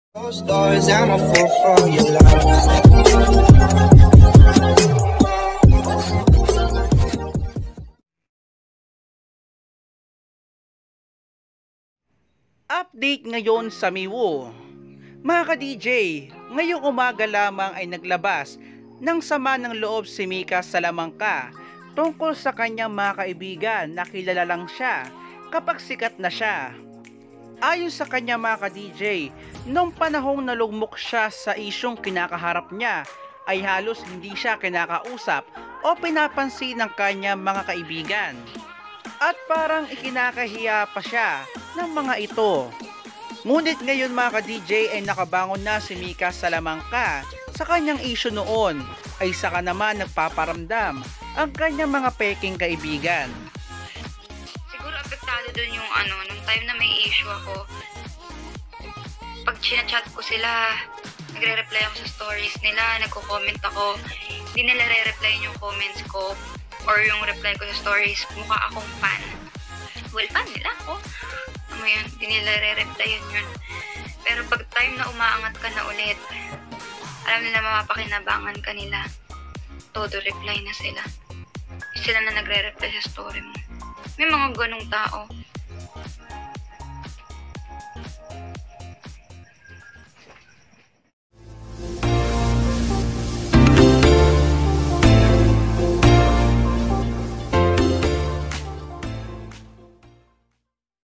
Those doors, I'm a fool for your love. Update ngayon sa Miwo. Mga ka-DJ, ngayong umaga lamang ay naglabas ng sama ng loob si Mika Salamanca tungkol sa kanyang mga kaibigan na kilala lang siya kapag sikat na siya. Ayon sa kanya mga ka-DJ, nung panahong nalugmok siya sa isyong kinakaharap niya ay halos hindi siya kinakausap o pinapansin ng kanyang mga kaibigan. At parang ikinakahiya pa siya ng mga ito. Ngunit ngayon mga ka-DJ ay nakabangon na si Mika Salamanca sa kanyang issue noon ay saka naman nagpaparamdam ang kanyang mga peking kaibigan. Siguro apektado dun yung nung time na may issue ako. Pag chinachat ko sila, nagre-reply ako sa stories nila, nagko-comment ako, hindi nila re-reply yung comments ko or yung reply ko sa stories, mukha akong fan. Well, fan nila ako. Ano yun, hindi nila re-reply yun. Pero pag time na umaangat ka na ulit, alam nila mapapakinabangan ka nila. Todo reply na sila. Sila na nagre-reply sa story mo. May mga ganong tao.